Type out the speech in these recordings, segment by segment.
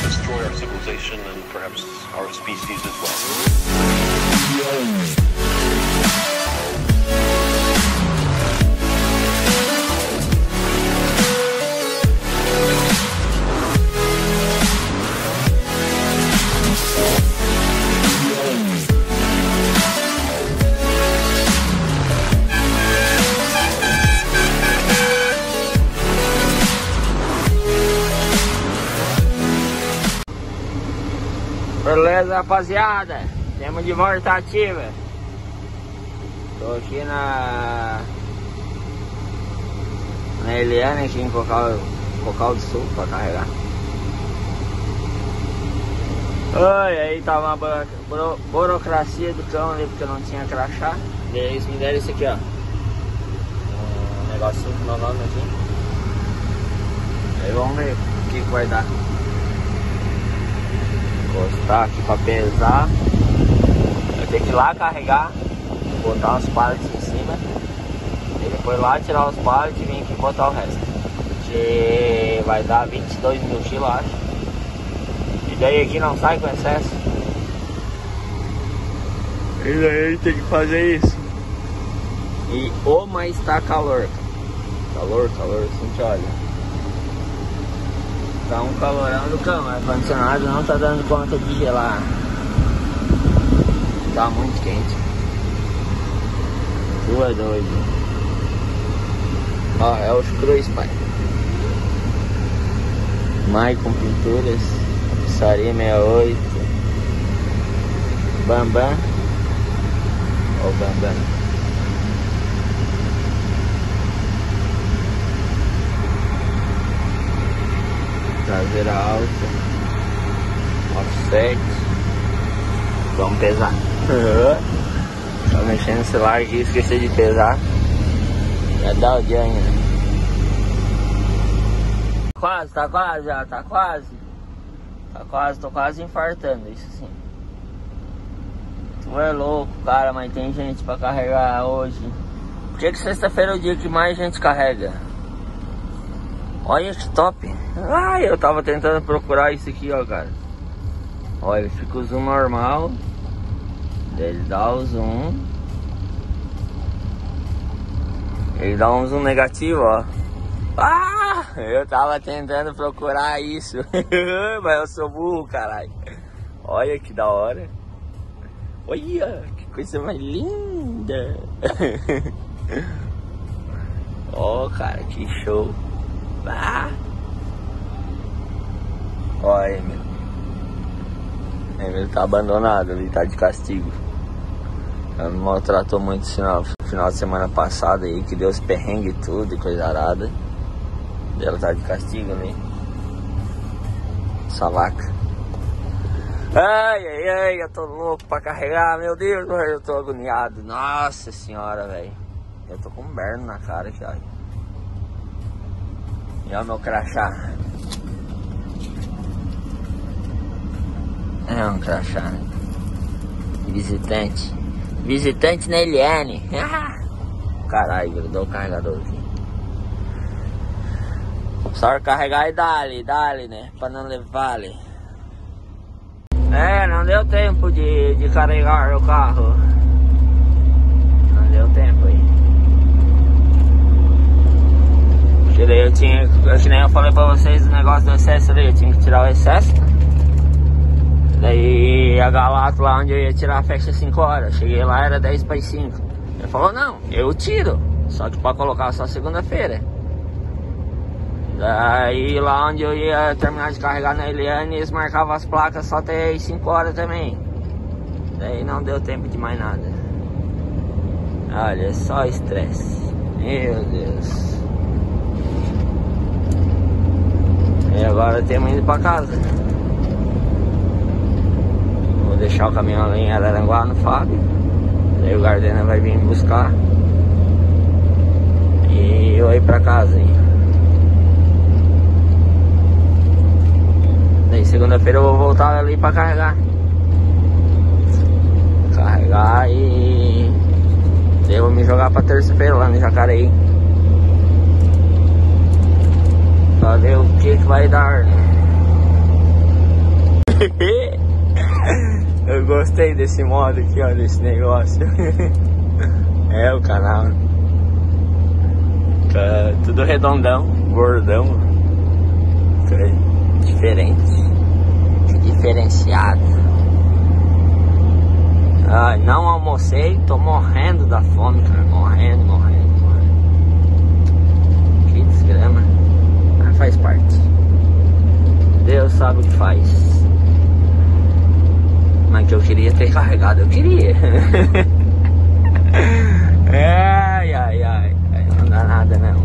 destroy our civilization and perhaps our species as well. Beleza, rapaziada, temos de volta ativa. Tô aqui na Eliane, aqui em Cocal do Sul, pra carregar. Ai, aí tava uma burocracia do cão ali, porque eu não tinha crachá. E aí eles me deram isso aqui, ó, um negocinho com meu nome aqui. Aí vamos ver o que vai dar. Encostar aqui pra pesar. Eu tenho que ir lá carregar, botar os pallets em cima e depois lá tirar os pallets e vir aqui botar o resto, que vai dar 22 mil quilos, acho. E daí aqui não sai com excesso. E daí tem que fazer isso. E mas tá calor. Calor, assim que olha. Tá um calorão do cão, mas o ar-condicionado não tá dando conta de gelar. Tá muito quente. Tu é doido. Ó, é os Cruz, pai. Maicon Pinturas, Pizzaria 68, Bambam. Ó o Bambam. Traseira alta, offset. Vamos pesar. Tô mexendo no celular aqui, esqueci de pesar. Já dá o dia ainda. Tá quase já, tá quase. Tô quase infartando, isso sim. Tu é louco, cara, mas tem gente pra carregar hoje. Por que sexta-feira é o dia que mais gente carrega? Olha que top. Ai, eu tava tentando procurar isso aqui, ó, cara. Olha, fica o zoom normal. Ele dá o zoom. Ele dá um zoom negativo, ó. Ah, eu tava tentando procurar isso. Mas eu sou burro, caralho. Olha que da hora. Olha, que coisa mais linda. Ó, cara, que show. Ah. Olha, Emílio tá abandonado ali, tá de castigo. Ela me maltratou muito no final de semana passada aí, que deu os perrengues e tudo, e coisa arada. Ela tá de castigo ali. Essa vaca. Ai, eu tô louco pra carregar, meu Deus, eu tô agoniado. Nossa senhora, velho. Eu tô com um berno na cara aqui, olha. E olha o meu crachá. É um crachá, né? Visitante na Eliane. Caralho, grudou o carregador aqui. Só carregar e dali, né? Pra não levar ali. É, não deu tempo de carregar o carro. Não deu tempo aí. Eu tinha, que nem eu falei pra vocês, o negócio do excesso ali, eu tinha que tirar o excesso. Daí a Galato lá onde eu ia tirar fecha 5 horas. Cheguei lá, era 10 para as 5. Ele falou, não, eu tiro, só que pra colocar só segunda-feira. Daí lá onde eu ia terminar de carregar na Eliane, eles marcavam as placas só até as 5 horas também. Daí não deu tempo de mais nada. Olha, só estresse. Meu Deus. E agora temos indo pra casa. Vou deixar o caminhão ali em Araranguá no Fábio. Daí o Gardena vai vir me buscar. E eu ir pra casa, hein. Daí segunda-feira eu vou voltar ali pra carregar. E daí eu vou me jogar pra terça-feira lá no Jacareí. Pra ver o que vai dar, né? gostei desse modo aqui, ó, desse negócio. É o canal. Tá tudo redondão, gordão. Diferente. Diferenciado. Ai, não almocei, tô morrendo da fome, cara. Morrendo. Que desgrama. Mas faz parte. Deus sabe o que faz. Mas que eu queria ter carregado, eu queria. Ai. Não dá nada não.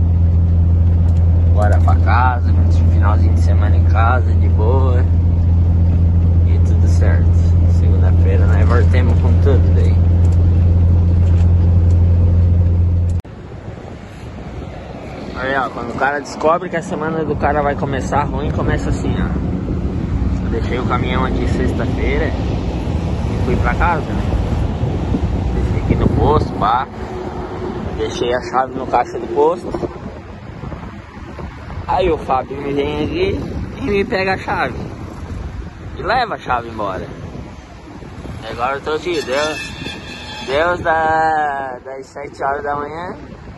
Bora pra casa, finalzinho de semana em casa, de boa. E tudo certo. Segunda-feira nós voltemos com tudo daí. Aí, ó, quando o cara descobre que a semana do cara vai começar ruim, começa assim, ó. Eu deixei o caminhão aqui sexta-feira e fui pra casa, né? Deixei aqui no posto, pá. Deixei a chave no caixa do posto. Aí o Fábio me vem aqui e me pega a chave. E leva a chave embora. E agora eu tô aqui, Deus das 7 horas da manhã.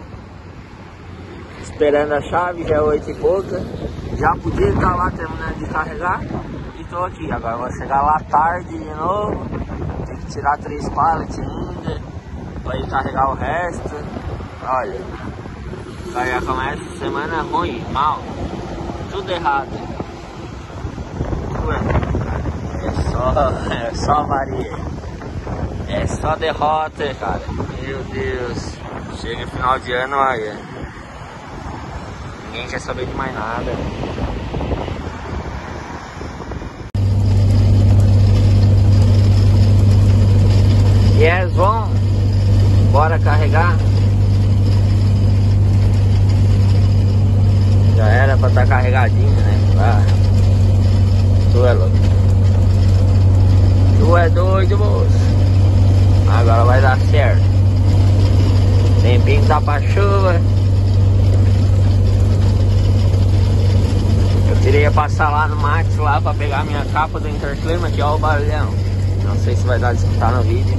Esperando a chave, já é 8 e pouca. Já podia estar lá terminando de carregar. E tô aqui, agora vou chegar lá tarde de novo. Tem que tirar 3 pallets ainda pra ir carregar o resto. Olha, já começa a semana ruim, mal. Tudo errado. É só Maria. É só derrota, cara. Meu Deus. Chega final de ano, olha. Ninguém quer saber de mais nada. Yes, bom. Bora carregar. Já era pra estar carregadinho, né? Tu é louco. Tu é doido, moço. Agora vai dar certo. Tempinho tá pra chuva. Eu queria passar lá no Max lá pra pegar minha capa do Interclima, que ó o barulhão. Não sei se vai dar de escutar no vídeo.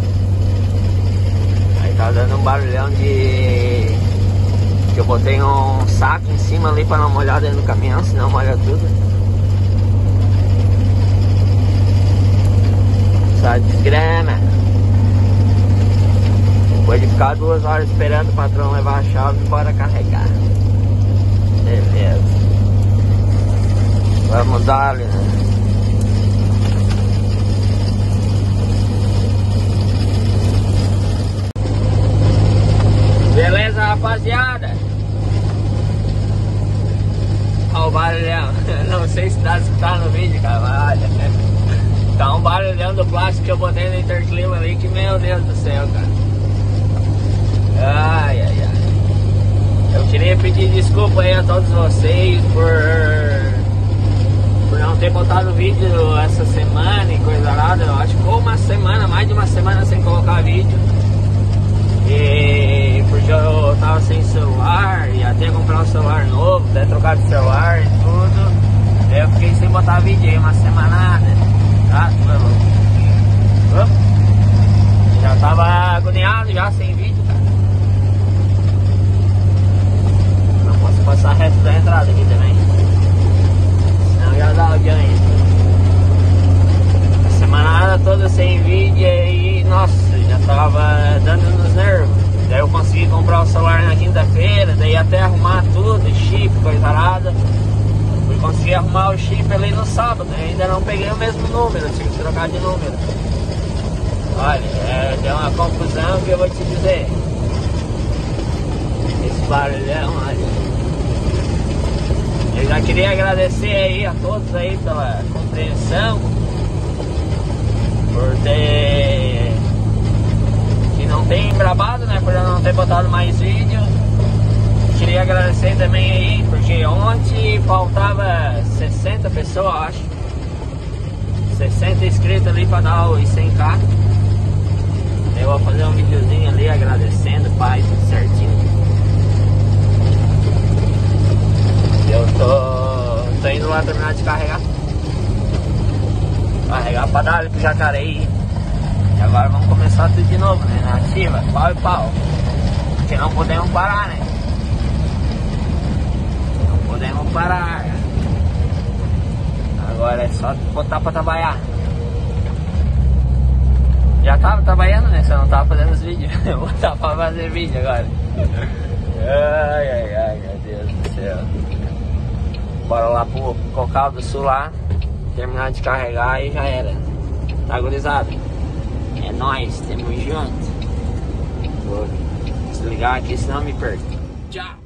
Aí tá dando um barulhão de... que eu botei um saco em cima ali pra não molhar dentro do caminhão, senão molha tudo. Só desgrama. Depois de ficar 2 horas esperando o patrão levar a chave, bora carregar. Beleza. Vamos dar ali, né? Beleza, rapaziada? Olha o barulhão. Não sei se dá pra escutar no vídeo, cara, mas olha. Tá um barulhão do plástico que eu botei no Interclima ali, que meu Deus do céu, cara. Ai. Eu queria pedir desculpa aí a todos vocês por não ter botado vídeo essa semana e coisa nada. Eu acho que ficou uma semana, mais de uma semana sem colocar vídeo. E porque eu tava sem celular, ia até comprar um celular novo, até trocar de celular e tudo. Aí eu fiquei sem botar vídeo aí uma semanada. Tá, já tava agoniado já sem vídeo, cara. Não posso passar reto da entrada aqui também, senão já dá audiência. A semana toda sem vídeo e nossa, já tava dando nos nervos. Daí eu consegui comprar o celular na quinta-feira, daí até arrumar tudo, chip, coisa arada. Fui conseguir arrumar o chip ali no sábado, ainda não peguei o mesmo número, tive que trocar de número. Olha, deu uma confusão que eu vou te dizer. Esse barulhão, olha. Eu já queria agradecer aí a todos aí pela compreensão, por ter... que não tem embrabado, né, por eu não ter botado mais vídeo. Queria agradecer também aí, porque ontem faltava 60 pessoas, acho. 60 inscritos ali pra dar os 100k. Eu vou fazer um videozinho ali agradecendo, pai, tudo certinho. Eu tô indo lá terminar de carregar. Carregar pra dar ali pro Jacareí. agora vamos começar tudo de novo, né? Na ativa, pau e pau. Porque não podemos parar, né? Não podemos parar. Agora é só botar pra trabalhar. Já tava trabalhando, né? Só não tava fazendo os vídeos. Eu vou botar pra fazer vídeo agora. Ai, meu Deus do céu. Bora lá pro Cocal do Sul lá. Terminar de carregar e já era. Tá, gurizada? É nóis, tamo junto. Vou desligar aqui, senão me perco. Tchau!